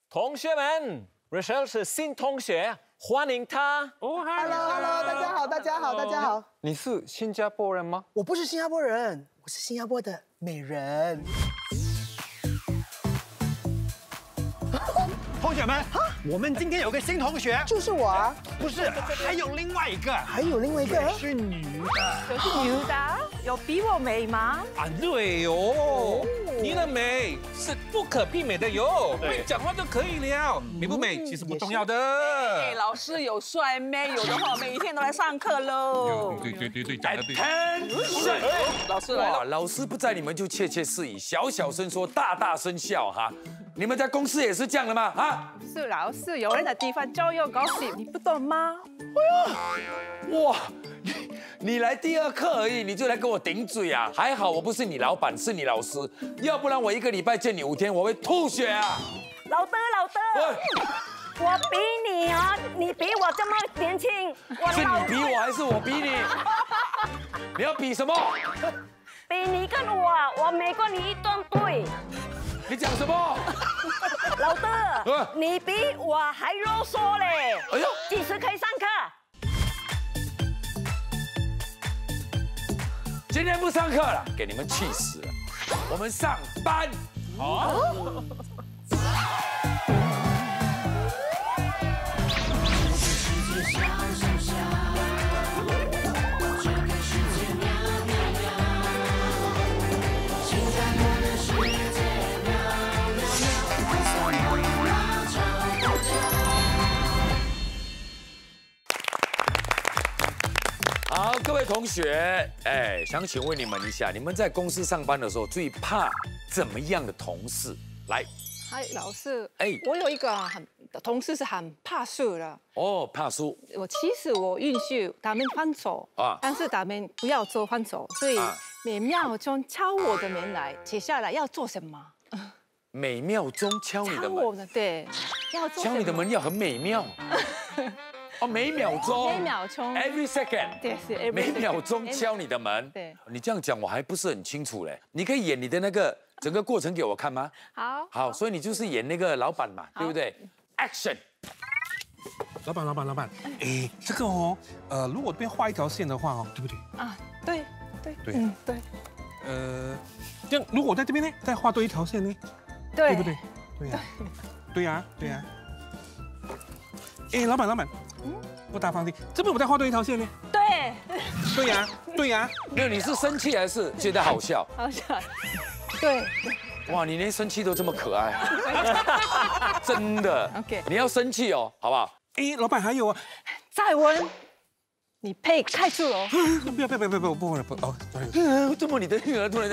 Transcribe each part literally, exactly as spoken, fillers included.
同学们 ，Rachel 是新同学，欢迎她。 哦 ，Hello，Hello， 大家好，大家好，大家好。 你是新加坡人吗？ 我不是新加坡人，我是新加坡的美人。 同学们，我们今天有个新同学， 就是我啊。 不是，还有另外一个， 还有另外一个是女的。 有是女的，有比我美吗？ 啊，对哦，你的美是不可媲美的哟，会讲话就可以了，美不美其实不重要的。 哎，老师有帅妹，有的话每一天都来上课喽。 对对对对，讲的对。 老师来了， 哇，老师不在，你们就窃窃私语，小小声说，大大声笑哈。你们在公司也是这样的吗？啊？ 是老师，有人的地方就有高兴，你不懂吗？ 哇，你你来第二课而已，你就来跟我顶嘴啊？还好我不是你老板，是你老师，要不然我一个礼拜见你五天，我会吐血啊！ 老德，老德，我比你啊，你比我这么年轻， 是你比我还是我比你？你要比什么？ 比你跟我，我没过你一顿对。 你讲什么？ 老德，你比我还啰嗦嘞！哎呦，几时可以上课？ 今天不上课了，给你们气死了！我们上班。好。好，各位同学，哎，想请问你们一下，你们在公司上班的时候最怕怎么样的同事？来， 嗨，老师， 哎哎，我有一个很同事是很怕输的。 哦，怕输。 我其实我允许他们换手啊，但是他们不要做换手，所以每秒钟敲我的门来，接下来要做什么？ 每秒钟敲你的敲我的，对，要做敲你的门要很美妙。哦，每秒钟， 每秒钟 ，every second， 对，是 every second， 每秒钟敲你的门。 对， 你这样讲我还不是很清楚嘞。你可以演你的那个整个过程给我看吗？ 好， 好，所以你就是演那个老板嘛，对不对 ？Action！ 老板，老板，老板，哎，这个哦，呃，如果这边画一条线的话哦，对不对？ 啊，对，对， 对， 嗯，对。 呃，这样如果我在这边呢，再画多一条线呢， 对， 对不对？对呀，对呀，对呀。哎，老板，老板。不大放心，这边我再画多一条线呢。 对， 对呀，对呀。 没有，你是生气还是觉得好笑？ 好笑。对。 哇，你连生气都这么可爱，真的。 OK， 你要生气哦，好不好？ 哎，老板还有啊， 再问，你配开除哦。 不要不要不要不要不不不哦， 怎么你的女儿突然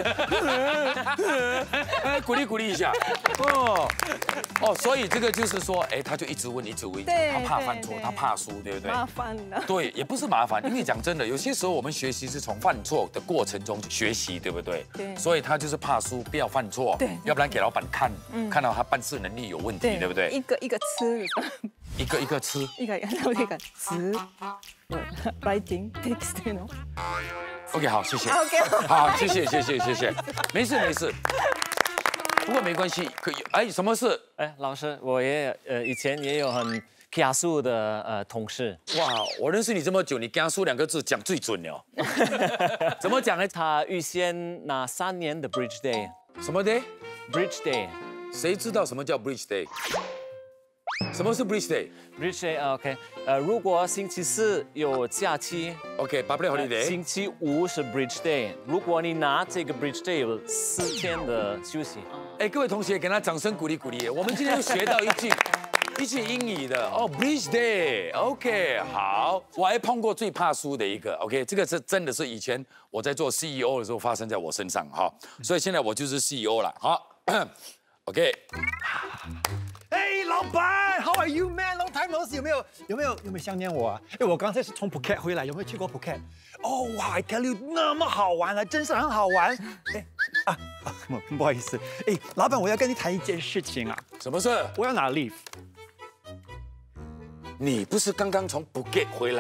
间，鼓励鼓励一下。哦哦，所以这个就是说，哎，他就一直问，一直问，他怕犯错，他怕输，对不对？ 麻烦了。 对，也不是麻烦，因为讲真的，有些时候我们学习是从犯错的过程中学习，对不对？ 对。 所以他就是怕输，不要犯错， 对， 要不然给老板看，看到他办事能力有问题，对不对？ 一个一个吃， 一个一个吃， 一个然后一个吃。Writing text，you know。 OK， 好，谢谢。 OK， 好，谢谢，谢谢，谢谢。没事，没事。不过没关系，可以。哎，什么事？ 哎，老师，我也呃以前也有很加速的呃同事。 哇，我认识你这么久，你加速两个字讲最准了。怎么讲呢？ 他预先拿三年的 Bridge Day。 什么 day？Bridge Day。 谁知道什么叫 Bridge Day？什么是 Bridge Day？Bridge Day，OK， 呃，如果星期四有假期 ，OK，Public Holiday。 星期五是 Bridge Day， 如果你拿这个 Bridge Day 有四天的休息。 哎，各位同学，给他掌声鼓励鼓励。我们今天又学到一句一句英语的哦 ，Bridge Day，OK， 好。我还碰过最怕输的一个 ，OK， 这个是真的是以前我在做 C E O 的时候发生在我身上哈，所以现在我就是 C E O 了，好 ，OK。 哎，老板 ，How are you, man? Long time no see， 有没有有没有有没有想念我啊？哎，我刚才是从 Phuket 回来，有没有去过 Phuket？ 哦，哇 ，I tell you， 那么好玩啊，真是很好玩。哎，啊啊，不好意思，哎，老板，我要跟你谈一件事情啊。 什么事？ 我要拿 leave。 你不是刚刚从 Phuket 回来吗？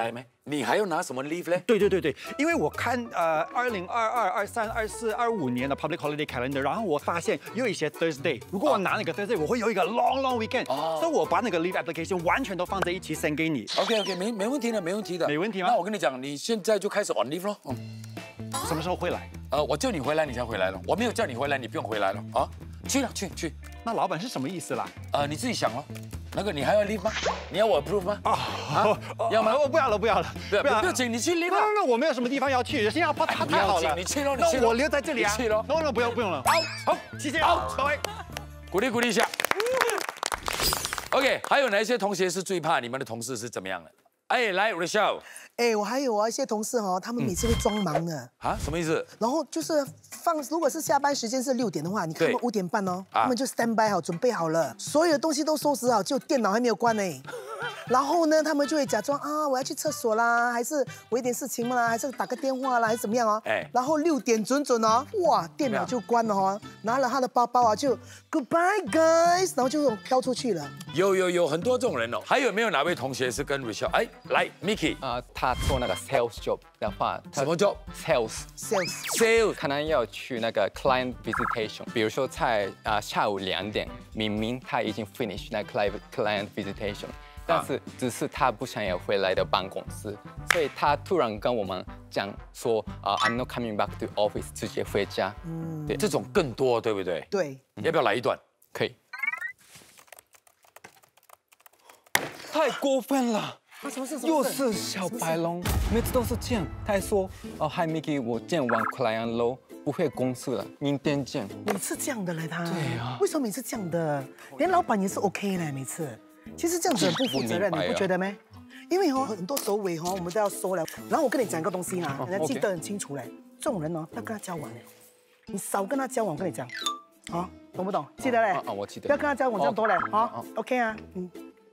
你还要拿什么 leave 呢？ 对对对对，因为我看呃二零二二、二三、二四、二五年的 public holiday calendar， 然后我发现有一些 Thursday， 如果我拿那个 Thursday， 我会有一个 long long weekend， 哦，所以我把那个 leave application 完全都放在一起 send 给你。 OK OK， 没没问题的，没问题的， 没问题吗？ 那我跟你讲，你现在就开始 on leave 咯。嗯， 什么时候会来？ 呃，我叫你回来，你才回来了。我没有叫你回来，你不用回来了啊。去了，去去。 那老板是什么意思啦？ 呃，你自己想咯。那个你还要 leave 吗？你要我 approve 吗？啊， 要吗？我不要了，不要了， 不要不要紧，你去 leave 吧。 那我没有什么地方要去，新加坡太太好了。 你去咯，你去咯。 那我留在这里啊。 去咯。 no no 不用不用了。好，好，谢谢。好，各位， 鼓励鼓励一下。OK， 还有哪一些同学是最怕你们的同事是怎么样的？哎，来 Rachel。 哎，我还有啊一些同事哦，他们每次会装忙的。 啊？什么意思？ 然后就是放，如果是下班时间是六点的话，你看他们五点半哦，他们就 stand by 好，准备好了，所有的东西都收拾好，就电脑还没有关呢。然后呢，他们就会假装啊，我要去厕所啦，还是我有点事情啦，还是打个电话啦，还是怎么样哦？哎，然后六点准准哦，哇，电脑就关了哦，拿了他的包包啊，就 goodbye guys， 然后就飘出去了。 有有有很多这种人哦。还有没有哪位同学是跟 Rachel？ 哎，来 Mickey。 啊，他做那个 sales job 的话， 什么 job？ sales sales sales， 可能要去那个 client visitation， 比如说在啊下午两点，明明他已經 finish 那 client client visitation。但是只是他不想要回来的办公室，所以他突然跟我们讲说啊、uh, ，I'm not coming back to office， 直接回家。 嗯，对，这种更多，对不对？ 对， 要不要来一段？ 可以。太过分了！ 什么事？ 又是小白龙，每次都是这样。他还说哦 ，Hi Mickey， 我见完 client 咯，不会公司了，明天见。 每次这样的嘞，他。 对啊。 为什么每次这样的？连老板也是 OK 的，每次。其实这样子很不负责任，你不觉得没？因为哦，很多首尾哦，我们都要收了。然后我跟你讲一个东西哈，人家记得很清楚嘞。这种人哦，不要跟他交往嘞，你少跟他交往。我跟你讲，啊，懂不懂？记得嘞。 啊，我记得。 不要跟他交往这样多嘞，好 ，OK 啊，嗯。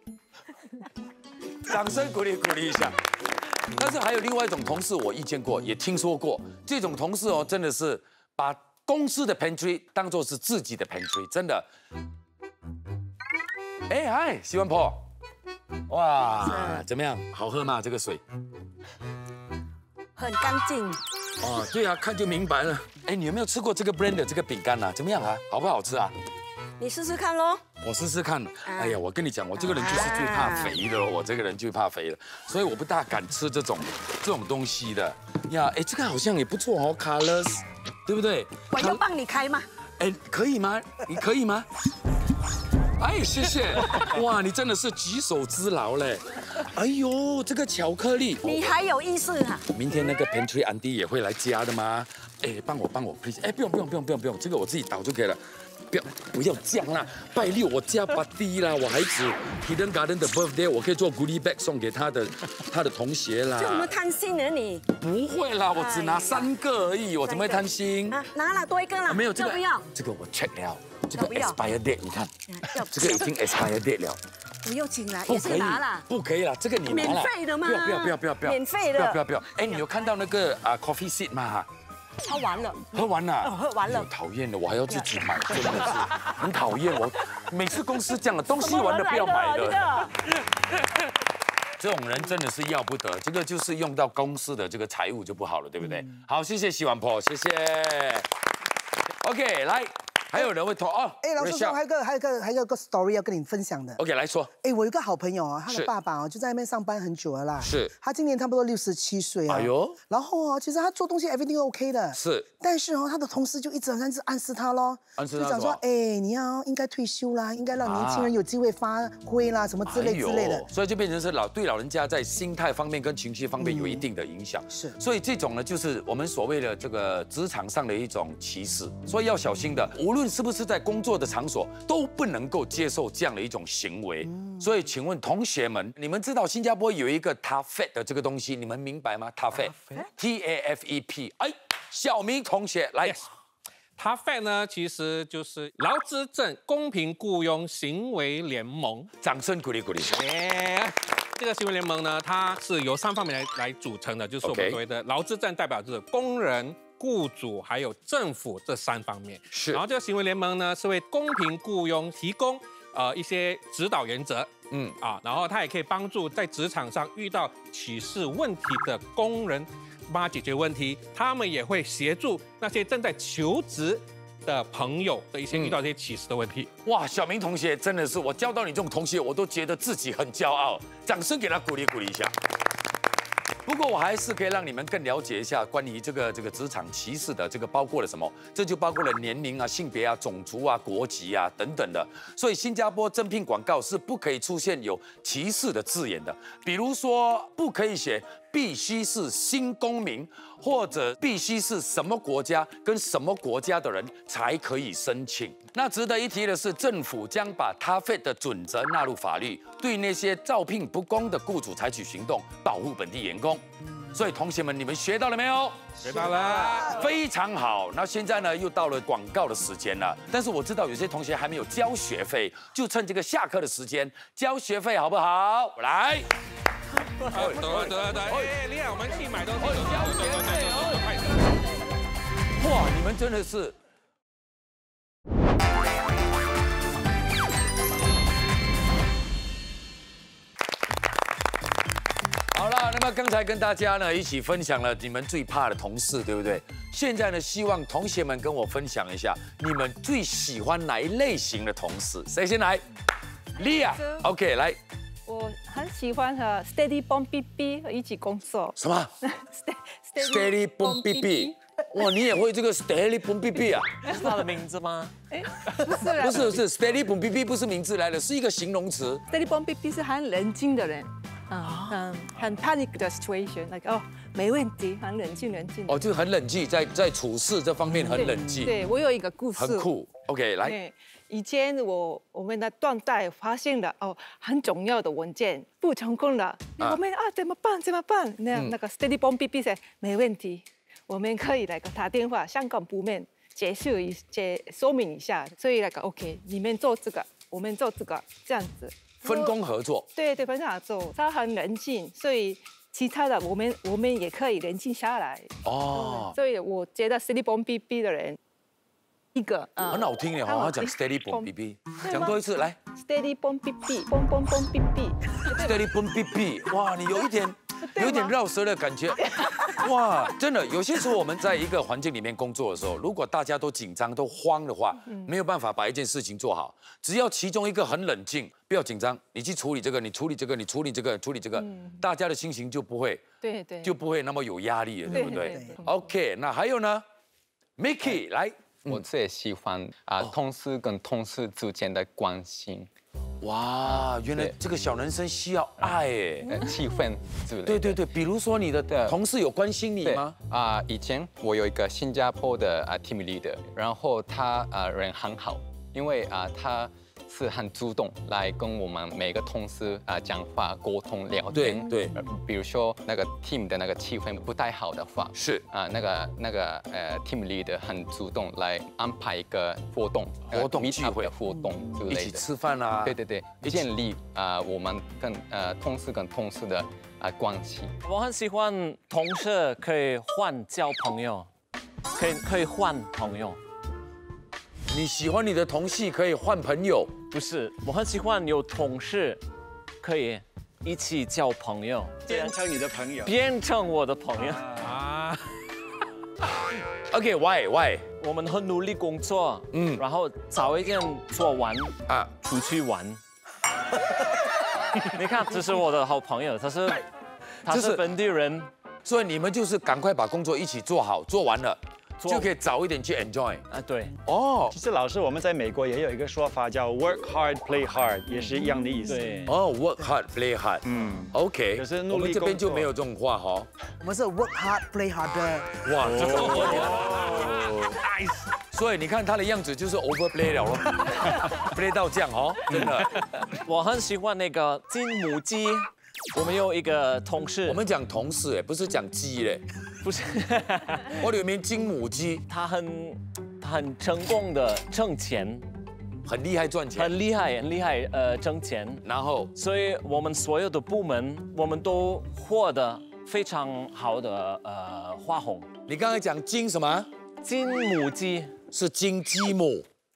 掌声鼓励鼓励一下。但是还有另外一种同事，我遇见过，也听说过。这种同事哦，真的是把公司的 pantry 当作是自己的 pantry， 真的。哎嗨，洗碗婆，哇，怎么样？好喝吗？这个水？ 很干净。 哦，对啊，看就明白了。哎，你有没有吃过这个 brand 的这个饼干啊？怎么样啊？好不好吃啊？ 你试试看咯。 我试试看。哎呀，我跟你讲，我这个人就是最怕肥的咯，我这个人最怕肥了，所以我不大敢吃这种这种东西的。呀，哎，这个好像也不错哦 ，Colors， 对不对？ 我要帮你开吗？ 哎，可以吗？你可以吗？哎，谢谢！哇，你真的是举手之劳嘞！哎呦，这个巧克力， 你还有意思啊？ 明天那个 pantry 安迪也会来加的吗？哎，帮我帮我 please！ 哎，不用不用不用不用不用，这个我自己倒就可以了。不要不要这样啦！拜六我加巴蒂啦，我孩子 Hidden Garden 的 birthday， 我可以做 goodie bag 送给他的他的同学啦。 这么贪心呢你？ 不会啦，我只拿三个而已，我怎么会贪心？ 啊，拿了多一个了。 没有这个不要， 这个我 check 了。这个 expire date， 你看，这个已经 expire date 了。 不用紧了，也是拿了。 不可以了，这个你拿了。 免费的吗？ 不要不要不要不要不要。 免费的。 不要不要不要。哎，你有看到那个啊 coffee seed 吗？ 喝完了。 喝完了。 哦，喝完了。 讨厌的，我还要自己买，真的是很讨厌。我每次公司这样的东西完了不要买了。这种人真的是要不得，这个就是用到公司的这个财务就不好了，对不对？好，谢谢洗碗婆，谢谢。OK， 来。还有人会投哦。 哎，老师说还有个还有个还有个 story 要跟你分享的。 OK， 来说。 哎，我有个好朋友啊，他的爸爸哦就在那边上班很久了啦。 是。 他今年差不多六十七岁啊。哎呦。然后哦，其实他做东西 everything OK 的。是。但是哦，他的同事就一直好像是暗示他咯， 暗示他就讲说，哎，你要应该退休啦，应该让年轻人有机会发挥啦，什么之类之类的。 所以就变成是老对老人家在心态方面跟情绪方面有一定的影响。是。所以这种呢，就是我们所谓的这个职场上的一种歧视，所以要小心的，无论是不是在工作的场所都不能够接受这样的一种行为，所以请问同学们，你们知道新加坡有一个 T A F E T 的这个东西，你们明白吗 ？T A F E T T A F E P， 哎，小明同学来 ，T A F E T 呢，其实就是劳资政公平雇佣行为联盟， 掌声鼓励鼓励。 这个行为联盟呢，它是由三方面来来组成的，就是我们所谓的劳资政代表就是工人、雇主还有政府这三方面。是，然后这个行为联盟呢，是为公平雇佣提供呃一些指导原则， 嗯啊，然后它也可以帮助在职场上遇到歧视问题的工人，帮他解决问题。他们也会协助那些正在求职的朋友的一些遇到这些歧视的问题。 哇，小明同学真的是我交到你这种同学，我都觉得自己很骄傲，掌声给他鼓励鼓励一下。不过我还是可以让你们更了解一下关于这个这个职场歧视的这个包括了什么？这就包括了年龄啊、性别啊、种族啊、国籍啊等等的。所以新加坡征聘广告是不可以出现有歧视的字眼的，比如说不可以写必须是新公民，或者必须是什么国家跟什么国家的人才可以申请。那值得一提的是，政府将把 T A F E 的准则纳入法律，对那些招聘不公的雇主采取行动，保护本地员工。所以同学们，你们学到了没有？ 学到了， 非常好。那现在呢，又到了广告的时间了。但是我知道有些同学还没有交学费，就趁这个下课的时间交学费，好不好？来。 得得得得，哎，厉害！我们去买东西， 交学费。哇，你们真的是。好了，那么刚才跟大家呢一起分享了你们最怕的同事，对不对？现在呢，希望同学们跟我分享一下你们最喜欢哪一类型的同事。谁先来？莉亚 ，OK， 来。 我很喜欢和 Steady Bom B B 一起工作。 什么 ？Steady Bom B B。哇，你也会这个 Steady Bom B B 啊？ 是他的名字吗？ 哎，不是， 不是，是 Steady Bom B B 不是名字来的，是一个形容词。 Steady Bom B B 是很冷静的人。嗯嗯，很 panic 的 situation，like 哦，没问题，很冷静冷静。 哦，就很冷静，在在处事这方面很冷静。 对，我有一个故事。 很酷 ，OK， 来。 对，以前我我们的团队发现了哦很重要的文件不成功了，我们啊怎么办怎么办？那那个 Steady Bom B B 说没问题，我们可以来个打电话香港部门解释一解说明一下，所以那个 OK， 你们做这个，我们做这个，这样子。 分工合作， 对对，分工合作，他很冷静，所以其他的我们我们也可以冷静下来。哦，所以我觉得 Steady Bom B B 的人，一个很好听的，好好讲 Steady Bom B B， 讲多一次来。 Steady Bom B B，Bom Bom Bom B B，Steady Bom B B， 哇，你有一点。有一点绕舌的感觉，哇，真的，有些时候我们在一个环境里面工作的时候，如果大家都紧张、都慌的话，没有办法把一件事情做好。只要其中一个很冷静，不要紧张，你去处理这个，你处理这个，你处理这个，处理这个，大家的心情就不会， 对对， 就不会那么有压力了，对不对 ？OK， 那还有呢 ，Mickey 来， 我最喜欢啊，同事跟同事之间的关系。 哇，原来这个小男生需要爱哎， 气氛之类的。 对对对，比如说你的同事有关心你吗？ 啊，以前我有一个新加坡的啊 team leader， 然后他啊人很好，因为啊他是很主动来跟我们每个同事啊讲话、沟通、聊天。 对对。 比如说那个 team 的那个气氛不太好的话， 是啊那个那个呃 team leader 很主动来安排一个活动、 活动聚会、 活动之类的， 一起吃饭啊。 对对对，建立啊我们跟呃同事跟同事的啊关系。 我很喜欢同事可以换交朋友，可以可以换朋友。 你喜欢你的同事可以换朋友？ 不是，我很喜欢有同事可以一起交朋友， 变成你的朋友， 变成我的朋友啊。 OK，why why？ 我们很努力工作，嗯，然后早一点做完啊，出去玩。你看，这是我的好朋友，他是他是本地人， 所以你们就是赶快把工作一起做好，做完了。就可以早一点去 enjoy 啊，对哦。 其实老师，我们在美国也有一个说法叫 work hard play hard， 也是一样的意思。 对哦 ，work hard play hard， 嗯 ，OK。可是我们这边就没有这种话哈。 我们是 work hard play hard 的。 哇，这个我 nice。所以你看他的样子就是 overplay 了咯，play 到这样哦，真的。 我很喜欢那个金母鸡。我们有一个同事， 我们讲同事哎，不是讲鸡嘞， 不是。 我有名金母鸡， 他很他很成功的挣钱， 很厉害赚钱， 很厉害很厉害呃挣钱。 然后， 所以我们所有的部门，我们都获得非常好的呃花红。 你刚才讲金什么？ 金母鸡是金鸡母。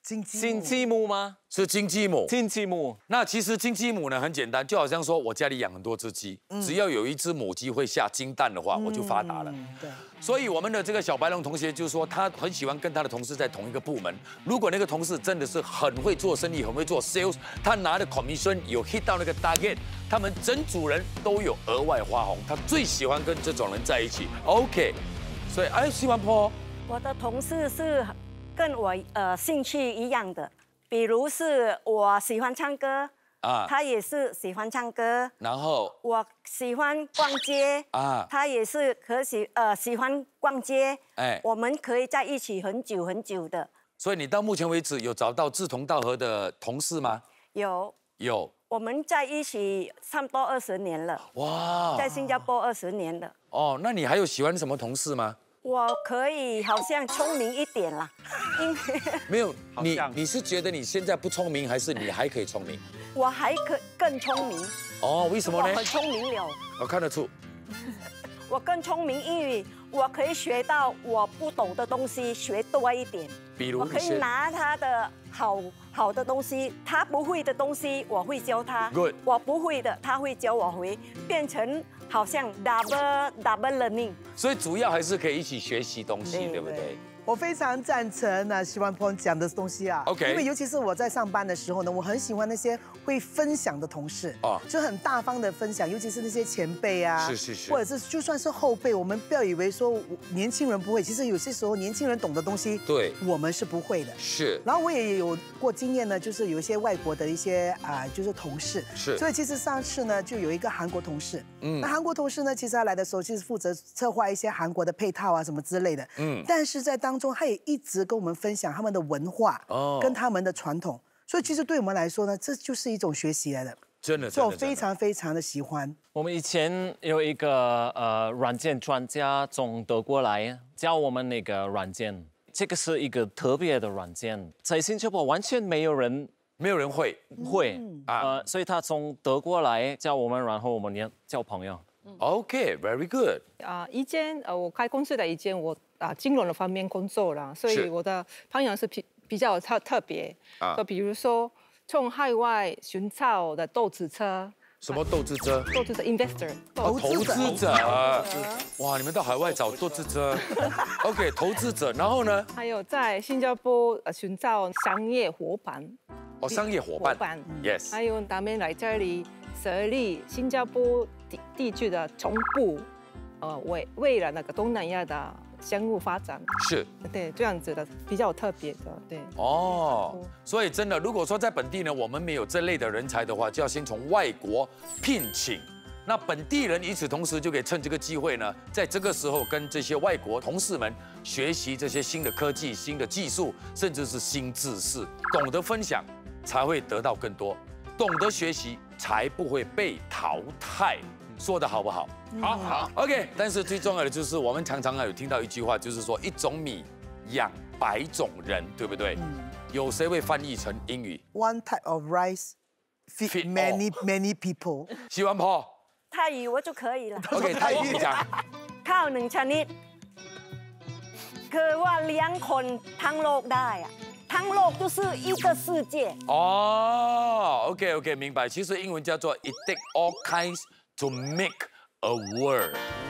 金鸡金鸡母吗？ 是金鸡母。 金鸡母。 那其实金鸡母呢很简单，就好像说我家里养很多只鸡，嗯、只要有一只母鸡会下金蛋的话，嗯、我就发达了。 对。 所以我们的这个小白龙同学就说，他很喜欢跟他的同事在同一个部门。如果那个同事真的是很会做生意，很会做 sales， 他拿的 commission 有 hit 到那个 target， 他们整组人都有额外花红。他最喜欢跟这种人在一起。OK， 所以哎，喜欢坡。 我的同事是。跟我呃兴趣一样的，比如是我喜欢唱歌啊，他也是喜欢唱歌。 然后我喜欢逛街啊，他也是可喜呃喜欢逛街。哎，我们可以在一起很久很久的。 所以你到目前为止有找到志同道合的同事吗？ 有有。 我们在一起差不多二十年了。哇，在新加坡二十年了。 哦，那你还有喜欢什么同事吗？ 我可以好像聪明一点啦，因为没有你，你是觉得你现在不聪明，还是你还可以聪明？ 我还可更聪明。 哦，为什么呢？ 我很聪明了。 我看得出。 我更聪明，因为我可以学到我不懂的东西，学多一点。 比如， 我可以拿他的好好的东西，他不会的东西，我会教他。 Good。 我不会的，他会教我会，变成。好像 double double learning， 所以主要还是可以一起学习东西，对, 对不对？ 我非常赞成呢，希望鹏讲的东西啊。 OK。 因为尤其是我在上班的时候呢，我很喜欢那些会分享的同事啊，就很大方的分享，尤其是那些前辈啊， 是是是， 或者是就算是后辈，我们不要以为说年轻人不会，其实有些时候年轻人懂的东西， 对， 我们是不会的。 是。 然后我也有过经验呢，就是有一些外国的一些啊、呃，就是同事， 是。 所以其实上次呢，就有一个韩国同事，嗯，那韩国同事呢，其实他来的时候，其实负责策划一些韩国的配套啊什么之类的，嗯，但是在当中他也一直跟我们分享他们的文化哦，跟他们的传统，所以其实对我们来说呢，这就是一种学习来的， 真的， 所以我非常非常的喜欢。 我们以前有一个呃软件专家从德国来教我们那个软件，这个是一个特别的软件，在新加坡完全没有人没有人会会啊、呃，所以他从德国来教我们，然后我们也交朋友。 OK，very good。 啊，以前呃我开公司的以前我啊金融的方面工作了，所以我的朋友是比比较特特别啊，就比如说从海外寻找的投资者。 什么投资者？ 投资者 investor。 投资者。哇，你们到海外找投资者 ？OK， 投资者，然后呢？ 还有在新加坡呃寻找商业伙伴。 哦，商业伙伴。 伙伴 ，yes。 还有他们来这里设立新加坡地地区的总部，呃，为为了那个东南亚的相互发展。 是。 对，这样子的比较特别的，对。 哦，所以真的，如果说在本地呢，我们没有这类的人才的话，就要先从外国聘请。那本地人与此同时就可以趁这个机会呢，在这个时候跟这些外国同事们学习这些新的科技、新的技术，甚至是新知识。懂得分享，才会得到更多；懂得学习，才不会被淘汰。说的好不好？ 好好 ，OK。但是最重要的就是，我们常常有听到一句话，就是说一种米养百种人，对不对？嗯、有谁会翻译成英语 ？One type of rice feed many many people。 喜欢跑？ 泰语我就可以了。 OK， 泰语你讲。 ข้าวหนึ่งชนิดคือว่าเลี้ยงคนทั้งโลกได้อะทั้งโลก就是一个世界。 哦 ，OK OK， 明白。其实英文叫做 It take all kinds to make a world。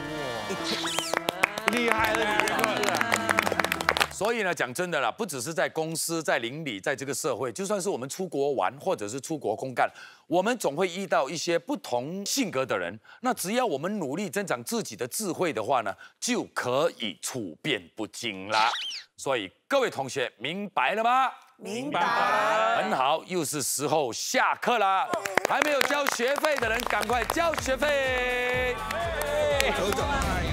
厉害了你！ 所以呢，讲真的啦，不只是在公司、在邻里、在这个社会，就算是我们出国玩，或者是出国公干，我们总会遇到一些不同性格的人。那只要我们努力增长自己的智慧的话呢，就可以处变不惊啦。所以各位同学明白了吗？ 明白。 很好，又是时候下课啦。还没有交学费的人，赶快交学费。 走走。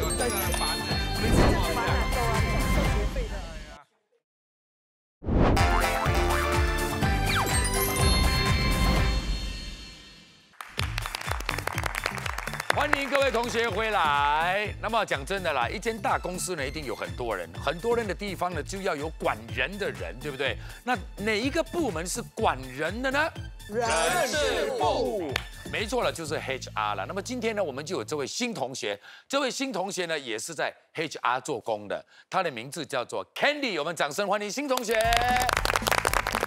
欢迎各位同学回来。那么讲真的啦，一间大公司呢，一定有很多人，很多人的地方呢，就要有管人的人，对不对？那哪一个部门是管人的呢？ 人事部。 没错了，就是 H R 了。那么今天呢，我们就有这位新同学，这位新同学呢，也是在 H R 做工的，他的名字叫做 Candy， 我们掌声欢迎新同学。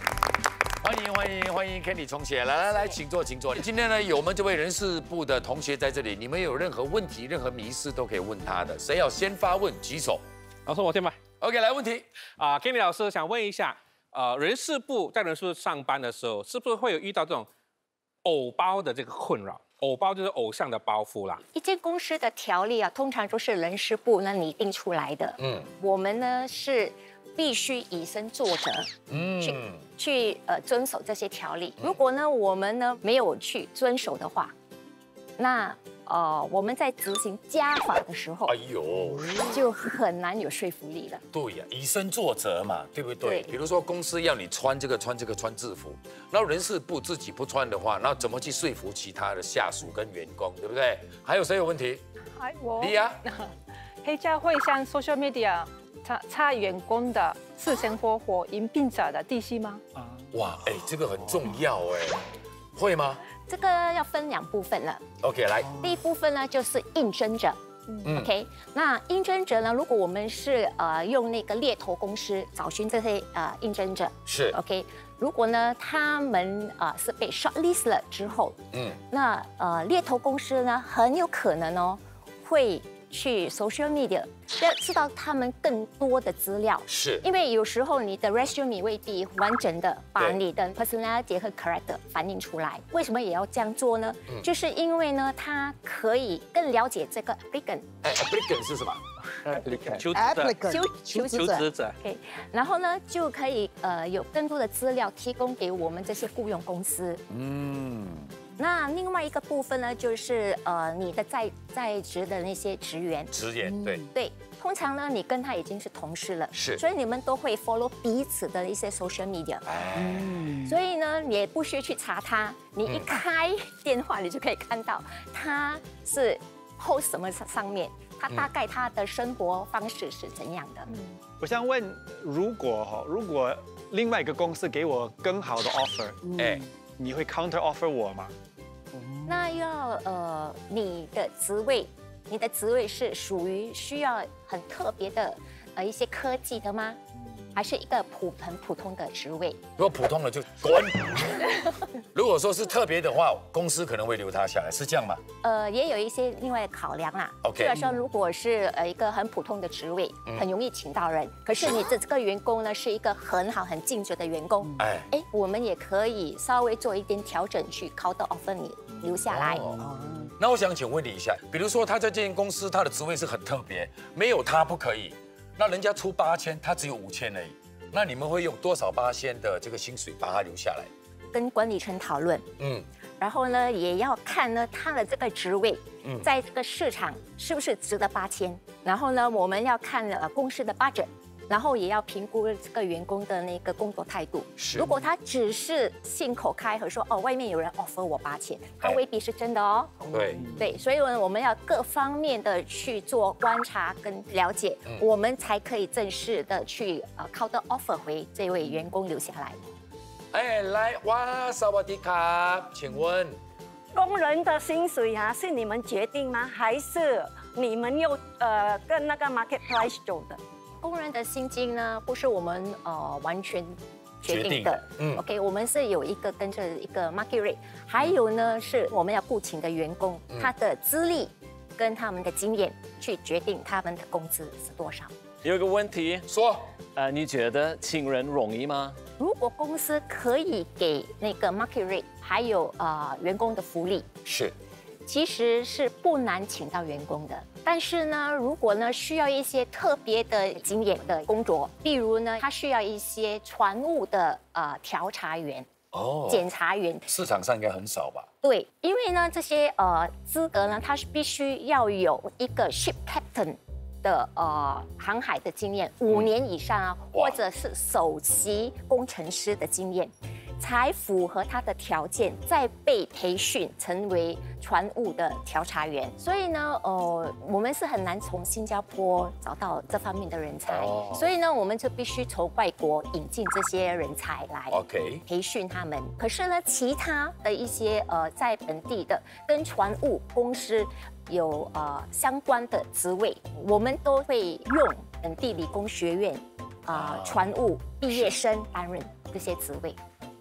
欢迎欢迎欢迎 Kenny 重写，来来来，请坐请坐。今天呢，有我们这位人事部的同学在这里，你们有任何问题、任何迷思都可以问他的。谁要先发问，举手。 老师，我先吧。 OK， 来问题啊 ，Kenny 老师想问一下，呃，人事部在人事部上班的时候，是不是会有遇到这种偶包的这个困扰？偶包就是偶像的包袱啦。 一间公司的条例啊，通常都是人事部呢拟定出来的。嗯，我们呢是必须以身作则，嗯，去去呃遵守这些条例。如果呢我们呢没有去遵守的话，那呃我们在执行家法的时候，哎呦，就很难有说服力了。 对呀，以身作则嘛，对不对？对。比如说公司要你穿这个穿这个穿制服，然后人事部自己不穿的话，那怎么去说服其他的下属跟员工，对不对？还有谁有问题？ 还我。 你呀。 黑家会向 social media 查查员工的私生活或因病者的地契吗？啊。 哇，哎，这个很重要哎，会吗？ 这个要分两部分了。 OK， 来。 第一部分呢，就是应征者。嗯 OK， 那应征者呢，如果我们是呃用那个猎头公司找寻这些呃应征者， 是 OK。如果呢他们呃是被 shortlist 了之后，嗯，那呃猎头公司呢很有可能哦会去 social media， 要知道他们更多的资料， 是因为有时候你的 resume 未必完整的把你的 personality 和 character 反映出来。为什么也要这样做呢？嗯、就是因为呢，他可以更了解这个 applicant。 哎 ，applicant 是什么 ？applicant 求求求职者。 OK， 然后呢就可以呃有更多的资料提供给我们这些雇佣公司。嗯。那另外一个部分呢，就是呃你的在在职的那些职员， 职员对对，通常呢你跟他已经是同事了， 是， 所以你们都会 follow 彼此的一些 social media，嗯，所以呢你也不需要去查他，你一开电话你就可以看到他是 post 什么上面，他大概他的生活方式是怎样的。嗯， 我想问，如果哈，如果另外一个公司给我更好的 offer， 哎，你会 counter offer 我吗？ 那要呃，你的职位，你的职位是属于需要很特别的呃一些科技的吗？还是一个普很普通的职位？ 如果普通的就滚。如果说是特别的话，公司可能会留他下来，是这样吗？ 呃，也有一些另外的考量啦。 OK， 比如说，如果是呃一个很普通的职位，很容易请到人，可是你的这个员工呢是一个很好、很尽责的员工，哎哎，我们也可以稍微做一点调整，去 counter offer 你留下来。哦， 那我想请问你一下，比如说他在这间公司，他的职位是很特别，没有他不可以。那人家出八千，他只有五千而已。那你们会用多少八千的这个薪水把他留下来？ 跟管理层讨论，嗯，然后呢，也要看呢他的这个职位，嗯，在这个市场是不是值得八千？然后呢，我们要看呃公司的 budget。然后也要评估这个员工的那个工作态度。是，如果他只是信口开河说哦，外面有人 offer 我八千，他未必是真的哦。 对对，所以呢，我们要各方面的去做观察跟了解，嗯、我们才可以正式的去呃 counter offer 回这位员工留下来。 哎，来哇，萨瓦迪卡，请问， 工人的薪水啊，是你们决定吗？还是你们又呃跟那个 market price 走的？ 工人的薪金呢，不是我们呃完全决定的。嗯 ，OK， 我们是有一个跟着一个 market rate， 还有呢是我们要雇请的员工，嗯、他的资历跟他们的经验去决定他们的工资是多少。 有一个问题说， 呃，你觉得请人容易吗？ 如果公司可以给那个 market rate， 还有呃员工的福利， 是。 其实是不难请到员工的，但是呢，如果呢需要一些特别的经验的工作，比如呢，他需要一些船务的呃调查员、哦，检查员， 市场上应该很少吧？ 对，因为呢这些呃资格呢，他是必须要有一个 ship captain 的呃航海的经验，五年以上啊，嗯、或者是首席工程师的经验。才符合他的条件，再被培训成为船务的调查员。所以呢，呃，我们是很难从新加坡找到这方面的人才。哦、所以呢，我们就必须从外国引进这些人才来 ，OK， 培训他们。可是呢，其他的一些呃，在本地的跟船务公司有呃相关的职位，我们都会用本地理工学院啊、呃、船务毕业生担任这些职位。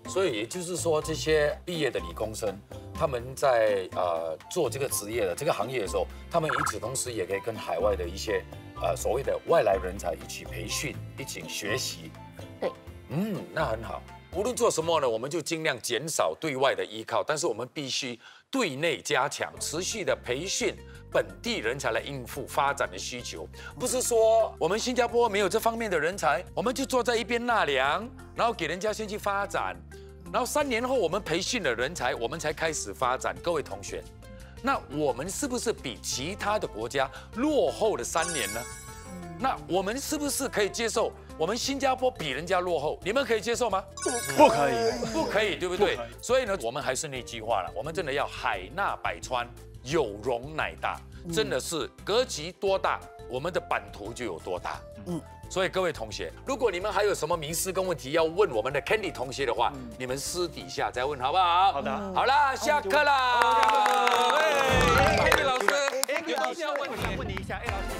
所以也就是说，这些毕业的理工生，他们在呃做这个职业的这个行业的时候，他们与此同时也可以跟海外的一些呃所谓的外来人才一起培训，一起学习。 对， 嗯，那很好。无论做什么呢，我们就尽量减少对外的依靠，但是我们必须对内加强，持续的培训本地人才来应付发展的需求。不是说我们新加坡没有这方面的人才，我们就坐在一边纳凉，然后给人家先去发展，然后三年后我们培训了人才，我们才开始发展。各位同学，那我们是不是比其他的国家落后了三年呢？那我们是不是可以接受我们新加坡比人家落后？你们可以接受吗？ 不可以， 不可以，对不对？所以呢，我们还是那句话了，我们真的要海纳百川，有容乃大，真的是格局多大，我们的版图就有多大。嗯。所以各位同学，如果你们还有什么迷思跟问题要问我们的 Candy 同学的话，你们私底下再问好不好？ 好的。 好啦，下课啦。 哎 ，Candy 老师， 哎，有东西要问你，问你一下，哎，老师。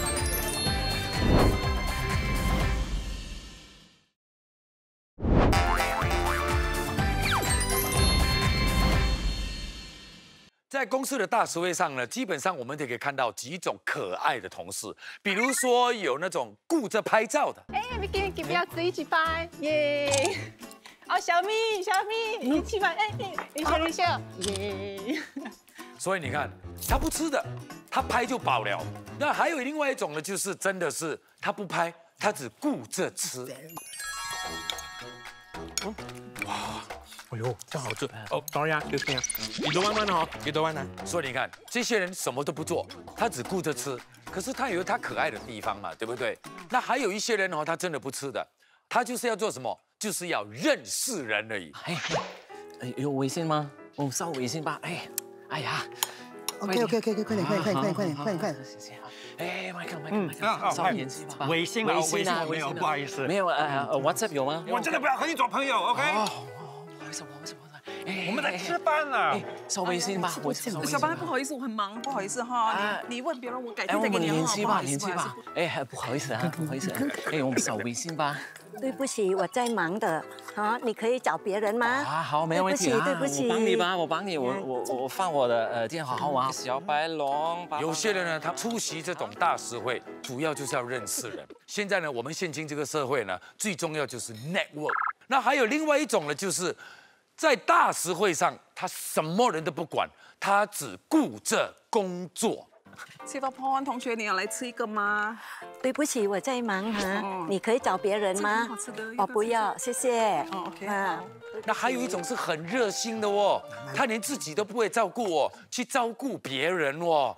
在公司的大实会上呢，基本上我们都可以看到几种可爱的同事，比如说有那种顾着拍照的， 哎，你给你不要自己去拍，耶！哦，小咪，小咪，一起拍，哎，你笑你笑，耶！ 所以你看，他不吃的，他拍就饱了。那还有另外一种呢，就是真的是他不拍，他只顾着吃。 嗯，哇！哎呦，这好吃哦 ！Sorry 啊，就这样，几多万万哦，几多万呢？ 所以你看，这些人什么都不做，他只顾着吃，可是他有他可爱的地方嘛，对不对？那还有一些人哦，他真的不吃的，他就是要做什么？就是要认识人而已。 哎，有微信吗？我们扫微信吧。哎，哎呀 ，OK OK OK， 快点快点快点快点快点快点快点， 谢谢。哎 ，Michael Michael Michael，扫联系吧。 微信啊，微信没有，不好意思。 没有呃 ，WhatsApp 有吗？ 我真的不要和你做朋友 ，OK？ 哦，不好意思，不好意思，不好意思。 我们在吃饭呢， 扫微信吧。我小班，不好意思，我很忙，不好意思哈。你你问别人，我改天再给你联系吧，联系吧。哎，不好意思啊，不好意思。哎，我们扫微信吧。 对不起，我在忙的，好，你可以找别人吗？ 啊，好，没问题啊， 对不起， 我帮你吧，我帮你，我我我放我的呃电话号码。小白龙， 有些人呢，他出席这种大实会，主要就是要认识人。现在呢，我们现今这个社会呢，最重要就是 network。那还有另外一种呢，就是在大实会上，他什么人都不管，他只顾着工作。 谢发潘同学，你要来吃一个吗？ 对不起，我在忙哈，你可以找别人吗？我不要，谢谢。 哦 ，OK。 那还有一种是很热心的哦，他连自己都不会照顾哦，去照顾别人哦。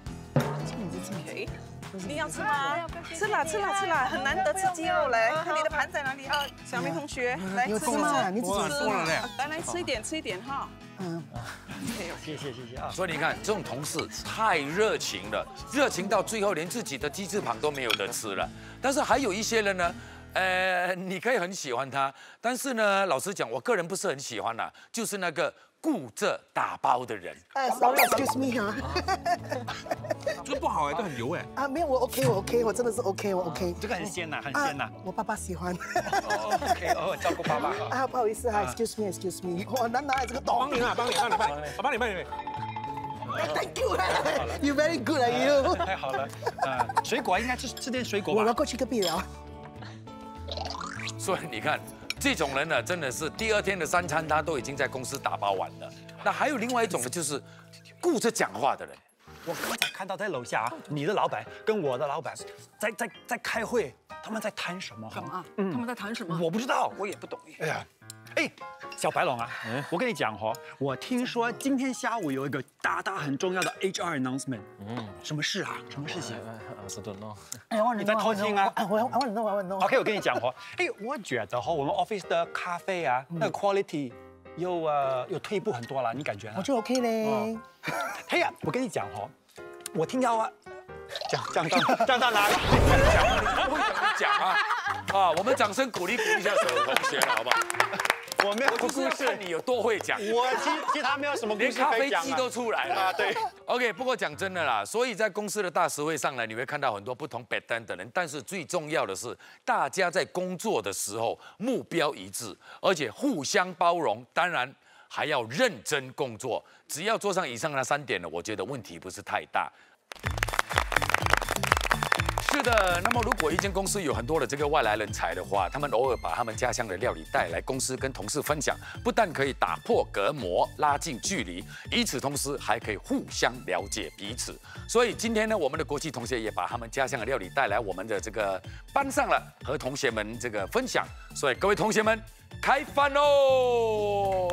OK。你要吃吗？吃啦吃啦吃啦，很难得吃鸡肉嘞。看你的盘在哪里啊？小明同学，来吃吗？你自己吃。来来吃一点吃一点哈。嗯。 谢谢谢谢啊！ 所以你看，这种同事太热情了，热情到最后连自己的鸡翅膀都没有得吃了。但是还有一些人呢，呃，你可以很喜欢他，但是呢，老实讲，我个人不是很喜欢啦，就是那个顾着打包的人。 哎 ，sorry，excuse me 啊。 这不好哎，这很油哎。 啊，没有，我 OK， 我 OK， 我真的是 OK， 我 OK。 这个很鲜呐，很鲜呐。 我爸爸喜欢。 OK， 哦，照顾爸爸。 啊，不好意思哈 ，excuse me，excuse me， 我难拿这个刀。 帮你啊，帮你，帮你，帮你，我帮你，帮你。 Thank you，you very good， you。 太好了，啊，水果应该吃吃点水果吧。 我要过去隔壁聊。 所以你看，这种人呢，真的是第二天的三餐他都已经在公司打包完了。那还有另外一种呢，就是顾着讲话的人。 我刚才看到在楼下，你的老板跟我的老板在在在开会，他们在谈什么？ 干嘛？他们在谈什么？ 我不知道， 我也不懂。 哎呀，哎，小白龙啊，我跟你讲哦，我听说今天下午有一个大大很重要的 H R announcement。嗯，什么事啊？什么事情？ 二十吨哦。 哎， 你在偷听啊？ 我我问你，我问你。 OK， 我跟你讲哦，哎，我觉得哈，我们 office 的咖啡啊，那个 quality 又呃又退步很多了，你感觉呢？ 我就 OK 嘞。 哎呀，我跟你讲哦。我听到啊，讲讲到讲到哪里？ 讲啊，你讲啊，啊，我们掌声鼓励鼓励一下所有同学了，好不好？ 我没有故就是要事， 看你有多会讲。 我其其他没有什么故连事咖啡机可以讲啊都出来了。 啊，对。 OK， 不过讲真的啦，所以在公司的大实会上呢，你会看到很多不同 background 的人，但是最重要的是，大家在工作的时候目标一致，而且互相包容，当然还要认真工作。只要做上以上那三点呢，我觉得问题不是太大。是的，那么如果一间公司有很多的这个外来人才的话，他们偶尔把他们家乡的料理带来公司跟同事分享，不但可以打破隔膜、拉近距离，与此同时还可以互相了解彼此。所以今天呢，我们的国际同学也把他们家乡的料理带来我们的这个班上了，和同学们这个分享。所以各位同学们，开饭喽！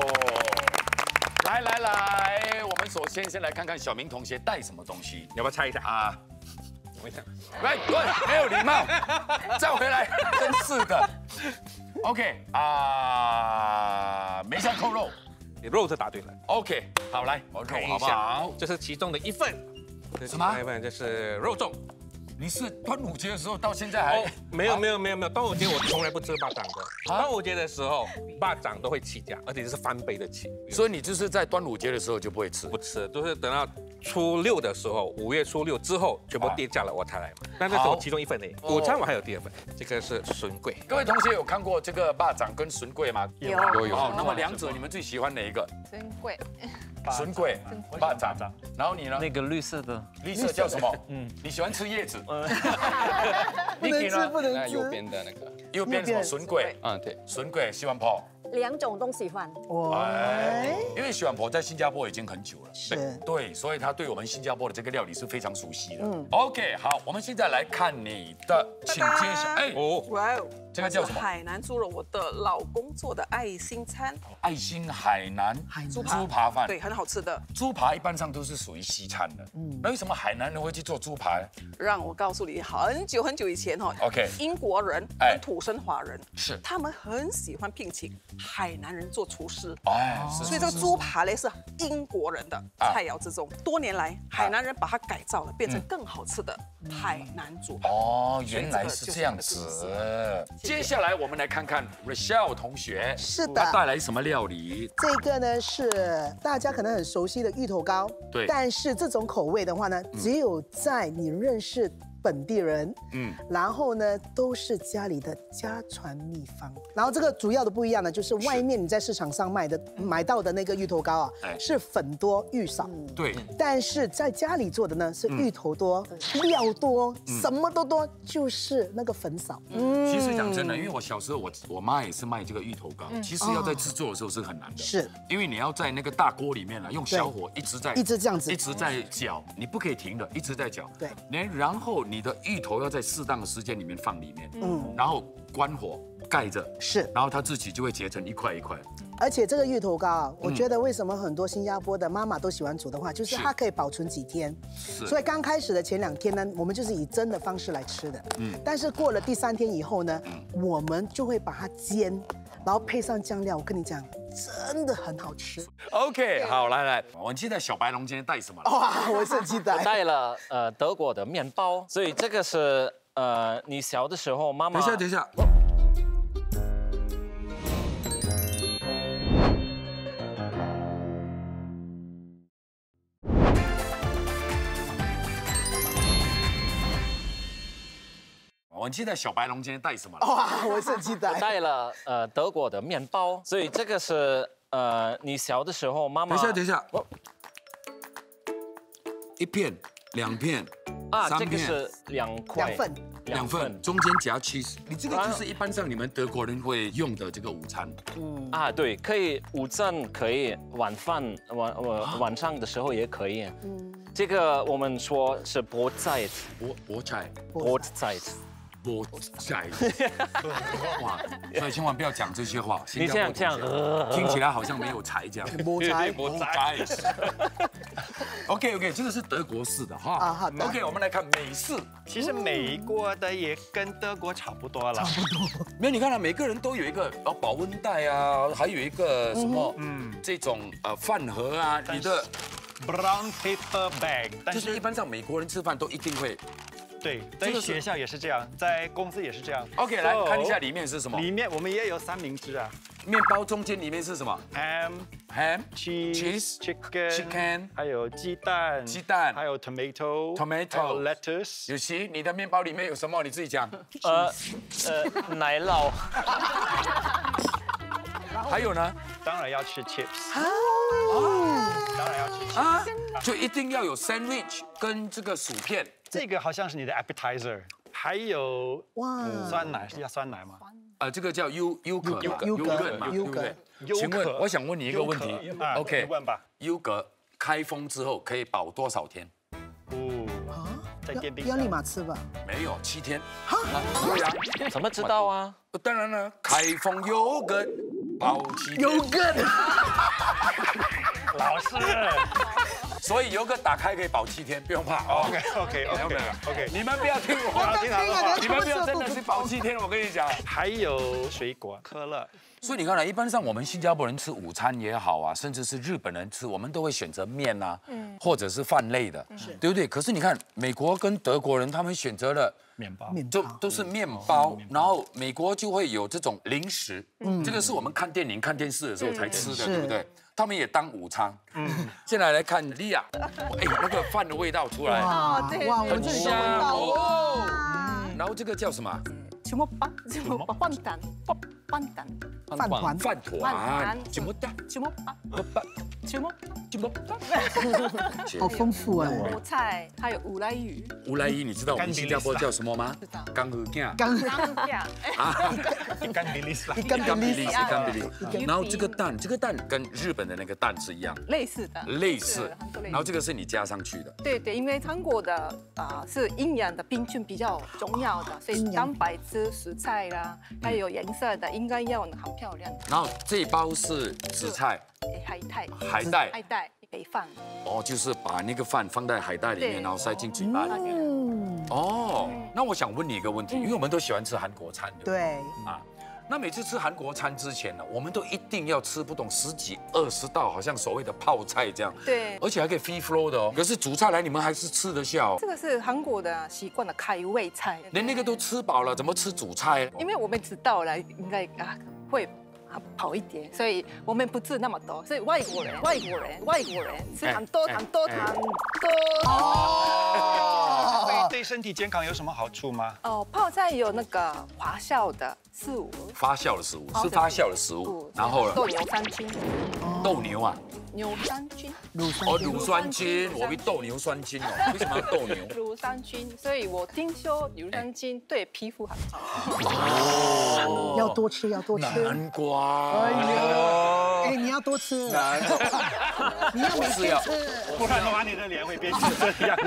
来来来，我们首先先来看看小明同学带什么东西， 要不要猜一下啊？ 我一下， 来，对，没有礼貌，再回来，真是的。OK 啊，梅香扣肉， 你肉是答对了。 OK， 好，来，我看肉好不好？ 这是其中的一份。 什么？ 一份就是肉粽。 你是端午节的时候到现在还、哦、 没有没有没有没有，端午节我从来不吃巴掌的。端午节的时候，巴掌都会起价，而且是翻倍的起。 所以你就是在端午节的时候就不会吃？ 不吃，都是等到初六的时候，五月初六之后全部跌价了我才来买。但这是我其中一份而已。午餐我还有第二份，这个是笋桂。 各位同学有看过这个巴掌跟笋桂吗？ 有有有。好，那么两者你们最喜欢哪一个？ 珍贵。 笋桂、巴掌，然后你呢？ 那个绿色的， 绿色叫什么？嗯，你喜欢吃叶子。 不能吃，不能吃。 右边的那个， 右边什么？笋桂。 嗯，对， 笋桂喜欢泡。 两种都喜欢。 哎，因为许婉婆在新加坡已经很久了， 是， 对，所以她对我们新加坡的这个料理是非常熟悉的。嗯 ，OK， 好，我们现在来看你的，请揭晓。哎， 哦，哇哦， 这个叫什么？ 海南猪肉，我的老公做的爱心餐。 爱心海南猪猪扒饭， 对，很好吃的。 猪扒一般上都是属于西餐的，嗯，那为什么海南人会去做猪扒呢？ 让我告诉你，很久很久以前哦 ，OK， 英国人跟土生华人是， 他们很喜欢聘请海南人做厨师， 哎， 所以这个猪扒呢是英国人的菜肴之中，多年来海南人把它改造了，变成更好吃的海南猪扒。 哦，原来是这样子。接下来我们来看看 Rochelle 同学， 是的， 带来什么料理？ 这个呢是大家可能很熟悉的芋头糕， 对， 但是这种口味的话呢，只有在你认识本地人，嗯，然后呢都是家里的家传秘方。然后这个主要的不一样呢，就是外面你在市场上卖的买到的那个芋头糕啊，是粉多芋少， 对， 但是在家里做的呢是芋头多、料多，什么都多，就是那个粉少。 嗯，其实讲真的，因为我小时候我我妈也是卖这个芋头糕，其实要在制作的时候是很难的， 是因为你要在那个大锅里面啊，用小火一直在一直这样子， 一直在搅，你不可以停的，一直在搅， 对， 然后你的芋头要在适当的时间里面放里面，嗯，然后关火盖着， 是， 然后它自己就会结成一块一块。 而且这个芋头糕啊，我觉得为什么很多新加坡的妈妈都喜欢煮的话，就是它可以保存几天。所以刚开始的前两天呢，我们就是以蒸的方式来吃的。嗯。但是过了第三天以后呢，我们就会把它煎，然后配上酱料。我跟你讲，真的很好吃。 OK， 好，来来，我记得小白龙今天带什么了？ 哇，我是很期待。 我带了呃德国的面包，所以这个是呃你小的时候妈妈。 等一下，等一下。我记得小白龙今天带什么了？ 哇，我是很期待。 我带了呃德国的面包，所以这个是呃你小的时候妈妈。 等一下，等一下，一片、两片、 啊， 三片， 这个是两块， 两份， 两份，中间夹 cheese。你这个就是一般上你们德国人会用的这个午餐。 嗯啊，对，可以午餐，可以晚饭晚晚晚上的时候也可以。嗯，这个我们说是菠菜， 菠菠菜， 菠菜。 菠菜，哇！所以千万不要讲这些话。 你这样这样， 听起来好像没有才这样。 菠菜， 菠菜。OK OK， 这个是德国式的哈。啊好的。OK， 我们来看美式。 其实美国的也跟德国差不多了。 差不多。 没有，你看啊，每个人都有一个呃保温袋啊，还有一个什么嗯这种呃饭盒啊，你的 brown paper bag， 就是一般上美国人吃饭都一定会。 对，在学校也是这样，在公司也是这样。 OK， 来看一下里面是什么。 里面我们也有三明治啊。 面包中间里面是什么 ？ham ham cheese chicken chicken， 还有鸡蛋鸡蛋， 还有 tomato tomato lettuce。 有琪，你的面包里面有什么？你自己讲。 呃呃，奶酪。 还有呢？ 当然要吃 chips。 哦， 当然要吃 chips 啊，就一定要有 sandwich 跟这个薯片。 这个好像是你的 appetizer。还有哇，酸奶是要酸奶吗？ 呃，这个叫优优格优优格嘛，对不对？请问，我想问你一个问题 ，OK？ 问吧。 优格开封之后可以保多少天？ 哦啊，在电冰箱。要立马吃吧？ 没有，七天。哈？对呀。 怎么知道啊？ 当然了，开封优格保七天。 优格。 老师。 所以油格打开可以保七天，不用怕。 OK OK OK OK， 你们不要听我， 听啊， 你们不要真的是保七天，我跟你讲。 还有水果、可乐。 所以你看呢，一般上我们新加坡人吃午餐也好啊，甚至是日本人吃，我们都会选择面啊，或者是饭类的，对不对？可是你看美国跟德国人，他们选择了面包， 就都是面包，然后美国就会有这种零食，这个是我们看电影、看电视的时候才吃的，对不对？他们也当午餐。嗯，现在来看莉亚，哎，那个饭的味道出来， 哦，对， 哇， 很香哦。然后这个叫什么？ 什么饭？什么饭团？饭团。 饭团。 饭团。什么蛋？ 什么饭？什么？ 什么？ 好丰富啊！ 菠菜，还有乌来鱼。 乌来鱼，你知道我们新加坡叫什么吗？ 知道。 干鱼酱。 干鱼酱。 啊。 干比利斯。 干比利斯，干比利斯。然后这个蛋，这个蛋跟日本的那个蛋是一样。 类似的。 类似。然后这个是你加上去的。 对对，因为韩国的啊是营养的平均比较重要的，所以蛋白质、蔬菜啦，还有颜色的应该要很漂亮。 然后这一包是紫菜。 海带。 海带。 海带一杯饭。 哦，就是把那个饭放在海带里面，然后塞进嘴巴里面。哦，那我想问你一个问题，因为我们都喜欢吃韩国餐的。 对。 啊。那每次吃韩国餐之前呢，我们都一定要吃不懂十几二十道，好像所谓的泡菜这样。 对。 而且还可以 free flow 的哦。可是煮菜来，你们还是吃得下哦。 这个是韩国的习惯的开胃菜。 连那个都吃饱了，怎么吃主菜？ 因为我们知道了，应该啊会好一点，所以我们不吃那么多。所以外国人、外国人、外国人吃很多、很多、很多。 哦。对身体健康有什么好处吗？ 哦，泡菜有那个发酵的食物。 发酵的食物是发酵的食物，然后呢？ 豆牛酸菌。 斗牛啊？ 牛酸菌。 哦，乳酸菌，我们斗牛酸菌哦。为什么要斗牛？ 乳酸菌，所以我听说乳酸菌对皮肤很好。 哦。要多吃，要多吃。 南瓜。 哎呦，哎，你要多吃。 南瓜。 你要每天吃， 不然的话你的脸会变成这样子。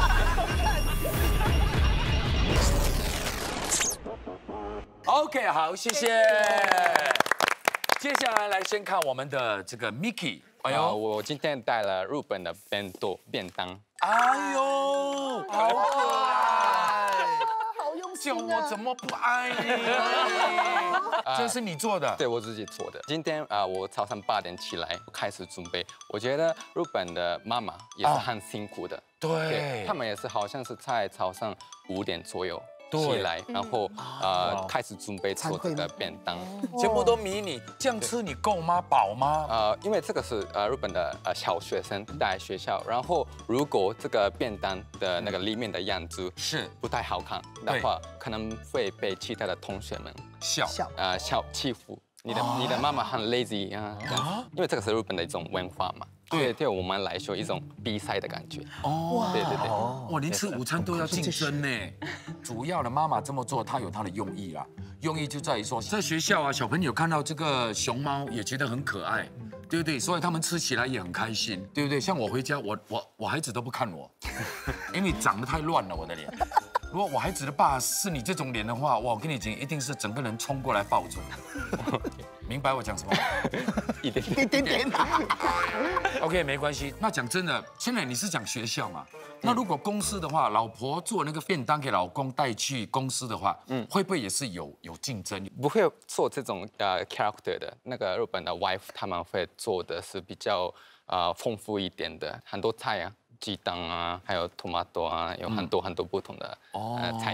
OK， 好，谢谢。接下来来先看我们的这个 Mickey。 哎呦，我今天带了日本的便当便当。 哎呦，好可爱， 好用心啊！我怎么不爱你？这是你做的？ 对，我自己做的。今天啊，我早上八点起来开始准备。我觉得日本的妈妈也是很辛苦的。 对， 他们也是好像是在早上五点左右。起来，然后呃开始准备做这个便当， 全部都迷你，这样吃你够吗？饱吗？ 呃，因为这个是呃日本的呃小学生带学校，然后如果这个便当的那个里面的样子是不太好看的话，可能会被其他的同学们笑呃笑欺负。你的你的妈妈很 lazy 啊，因为这个是日本的一种文化嘛。对，对我们来说一种比赛的感觉。哦，对对对， 哇，连吃午餐都要竞争呢。主要的妈妈这么做，她有她的用意啦。用意就在于说，在学校啊，小朋友看到这个熊猫也觉得很可爱，对不对？所以他们吃起来也很开心，对不对？像我回家，我我我孩子都不看我，因为长得太乱了我的脸。如果我孩子的爸是你这种脸的话，哇，我跟你讲，一定是整个人冲过来抱住。明白我讲什么？ 一点一点点。 OK， 没关系。那讲真的，现在你是讲学校嘛？那如果公司的话，老婆做那个便当给老公带去公司的话，嗯，会不会也是有有竞争？ 不会做这种呃 character 的。那个日本的 wife 他们会做的是比较呃丰富一点的，很多菜啊。鸡蛋啊，还有 tomato 啊，有很多很多不同的呃材料。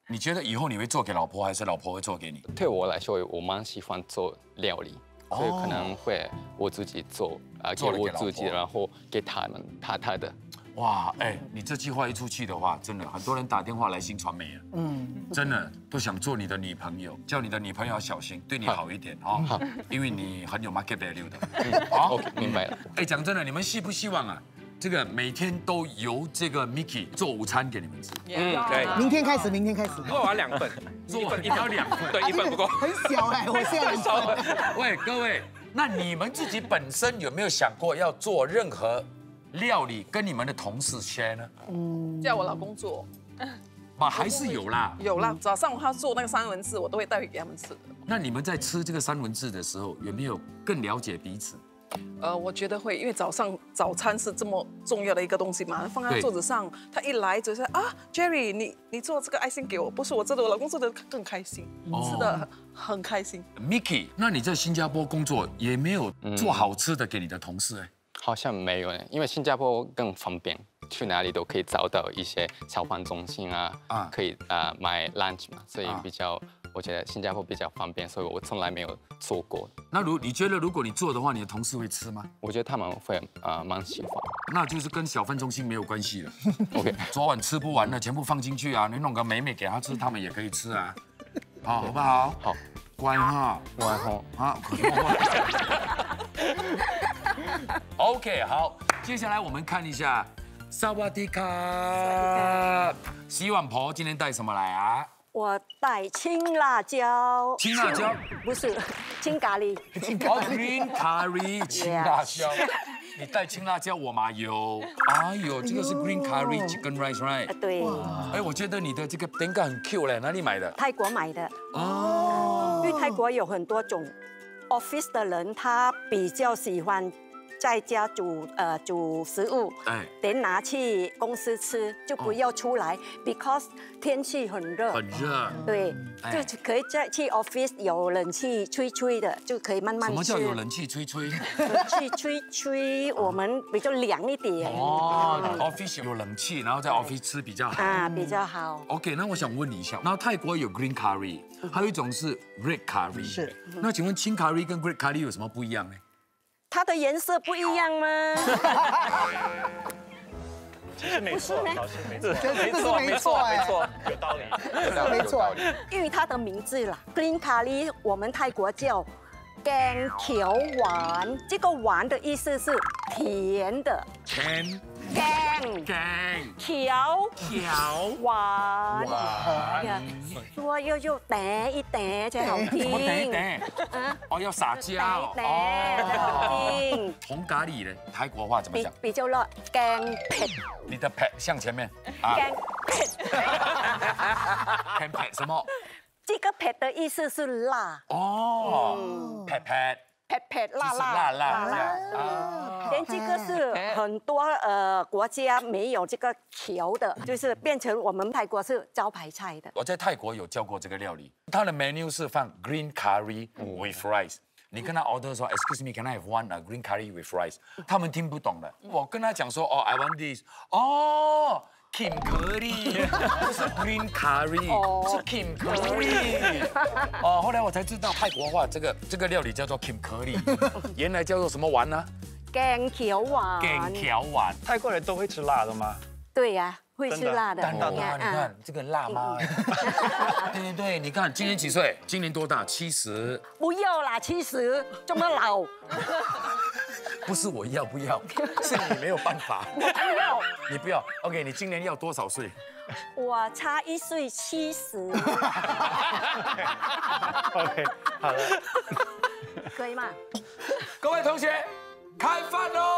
你觉得以后你会做给老婆，还是老婆会做给你？ 对我来说，我蛮喜欢做料理，所以可能会我自己做啊，给我自己，然后给他们他他的。 哇，哎，你这句话一出去的话，真的很多人打电话来新传媒啊，嗯，真的都想做你的女朋友，叫你的女朋友要小心，对你好一点啊，好，因为你很有 market value 的。 好，明白了。 哎，讲真的，你们希不希望啊？这个每天都由这个 Mickey 做午餐给你们吃。 嗯，可以。 明天开始，明天开始。 做完两份， 做完一定要两份， 对，一份不够。 很小哎，我现在很少。 喂，各位，那你们自己本身有没有想过要做任何料理跟你们的同事 share 呢？ 嗯，叫我老公做。 啊，还是有啦。 有啦，早上他做那个三文治，我都会带回给他们吃的。 那你们在吃这个三文治的时候，有没有更了解彼此？ 呃，我觉得会，因为早上早餐是这么重要的一个东西嘛，放在桌子上，他一来就说啊 ，Jerry， 你你做这个爱心给我，不是我做的，我老公做的更开心，吃的很开心。 Mickey， 那你在新加坡工作也没有做好吃的给你的同事哎？ 好像没有，因为新加坡更方便，去哪里都可以找到一些小贩中心啊，啊，可以啊买 lunch 嘛，所以比较。我觉得新加坡比较方便，所以我从来没有做过。 那如你觉得，如果你做的话，你的同事会吃吗？ 我觉得他们会啊蛮喜欢。 那就是跟小贩中心没有关系了。 OK， 昨晚吃不完的全部放进去啊，你弄个美美给他吃，他们也可以吃啊。好，好不好？ 好， 乖哈， 乖哈， 好。OK， 好，接下来我们看一下萨瓦迪卡。洗碗婆今天带什么来啊？ 我带青辣椒， 青辣椒不是青咖喱， 哦 ，green curry 青辣椒，你带青辣椒我嘛有，哎呦，这个是 green curry chicken rice right？ 对， 哎，我觉得你的这个饼干很 Q 嘞，哪里买的？ 泰国买的哦，因为泰国有很多种 office 的人，他比较喜欢。在家煮呃煮食物，哎，得拿去公司吃，就不要出来 ，because 天气很热， 很热， 对，就可以在去 office 有冷气吹吹的，就可以慢慢吃。 什么叫有冷气吹吹？ 冷气吹吹，我们比较凉一点。 哦 ，office 有冷气，然后在 office 吃比较好。 啊，比较好。 OK， 那我想问你一下，那泰国有 green curry， 还有一种是 red curry， 是。 那请问青 curry 跟 red curry 有什么不一样呢？ 它的颜色不一样吗？ 其实没错，老师没错， 没错，没错， 没错，有道理， 没错。 因为它的名字啦 ，green curry， 我们泰国叫干条丸，这个丸的意思是甜的。 甜。 干干條條玩玩， 說要要嗲一嗲才好聽。 什麼嗲嗲？啊，哦，要撒嬌。 嗲嗲才好聽。 紅咖喱呢？泰國話怎麼講？ 比較辣，薑ผ็。 你的ผ็向前面。薑ผ็。 薑ผ็什麼？ 這個ผ็的意思是辣。 哦，ผ็ผ็。 ผ็ผ็辣辣辣辣辣， 连这个是很多呃国家没有这个条的，就是变成我们泰国是招牌菜的。 我在泰国有教过这个料理，它的 menu 是放 green curry with rice。你跟他 order 说 ，excuse me，can I have one green curry with rice？ 他们听不懂的。我跟他讲说，哦 ，I want this。哦。Kim curry 不是 green curry， 是 Kim curry。哦，后来我才知道泰国话这个这个料理叫做 Kim curry， 原来叫做什么丸呢？ 薑條丸。 薑條丸。 泰国人都会吃辣的吗？ 对呀、啊，会吃辣的。 当然啦，你看这个辣妈。对对对，你看今年几岁？今年多大？七十。 不要啦，七十这么老。 不是我要不要，是你没有办法。 我不要， 你不要。OK， 你今年要多少岁？ 我差一岁，七十。 OK， 好了， 可以吗？ 各位同学，开饭喽！